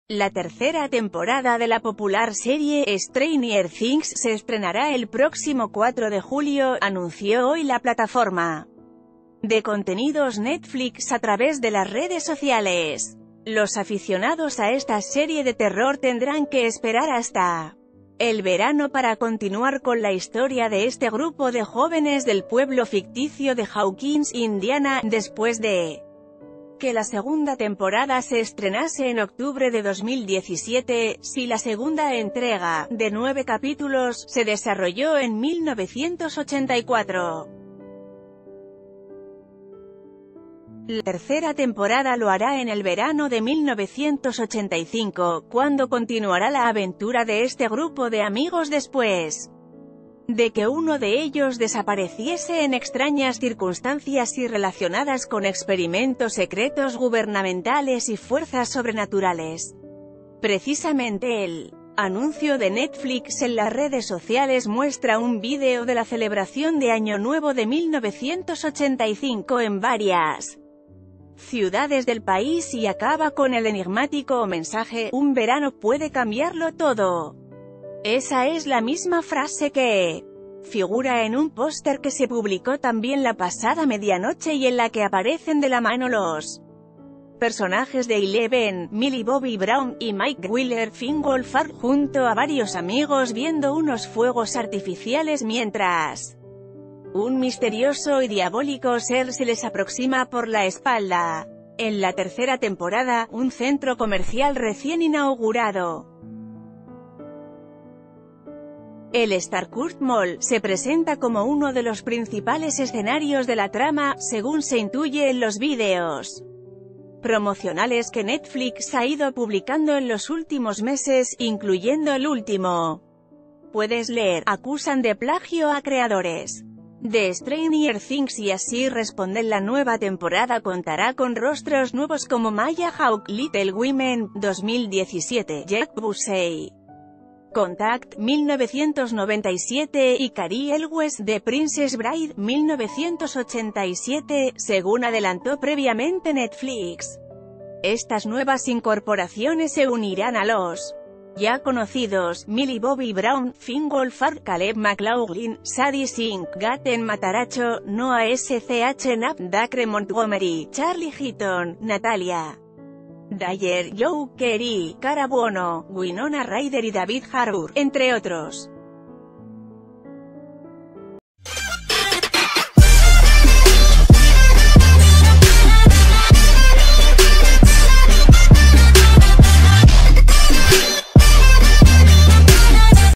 La tercera temporada de la popular serie Stranger Things se estrenará el próximo 4 de julio, anunció hoy la plataforma de contenidos Netflix a través de las redes sociales. Los aficionados a esta serie de terror tendrán que esperar hasta el verano para continuar con la historia de este grupo de jóvenes del pueblo ficticio de Hawkins, Indiana, después de que la segunda temporada se estrenase en octubre de 2017, si la segunda entrega, de 9 capítulos, se desarrolló en 1984. La tercera temporada lo hará en el verano de 1985, cuando continuará la aventura de este grupo de amigos después de que uno de ellos desapareciese en extrañas circunstancias y relacionadas con experimentos secretos gubernamentales y fuerzas sobrenaturales. Precisamente el anuncio de Netflix en las redes sociales muestra un vídeo de la celebración de Año Nuevo de 1985 en varias ciudades del país y acaba con el enigmático mensaje: "Un verano puede cambiarlo todo". Esa es la misma frase que figura en un póster que se publicó también la pasada medianoche y en la que aparecen de la mano los personajes de Eleven, Millie Bobby Brown y Mike Wheeler Fingolfart junto a varios amigos viendo unos fuegos artificiales mientras un misterioso y diabólico ser se les aproxima por la espalda. En la tercera temporada, un centro comercial recién inaugurado, el Starcourt Mall, se presenta como uno de los principales escenarios de la trama, según se intuye en los vídeos promocionales que Netflix ha ido publicando en los últimos meses, incluyendo el último. Puedes leer: acusan de plagio a creadores de Stranger Things y así responden. La nueva temporada contará con rostros nuevos como Maya Hawke, Little Women, 2017, Jack Busey, Contact, 1997, y Cary Elwes, de Princess Bride, 1987, según adelantó previamente Netflix. Estas nuevas incorporaciones se unirán a los ya conocidos Millie Bobby Brown, Fingolfart, Caleb McLaughlin, Sadie Sink, Gaten Mataracho, Noah S.C.H. Knapp, Dacre Montgomery, Charlie Heaton, Natalia Dyer, Joe Keery, Cara Buono, Winona Ryder y David Harbour, entre otros.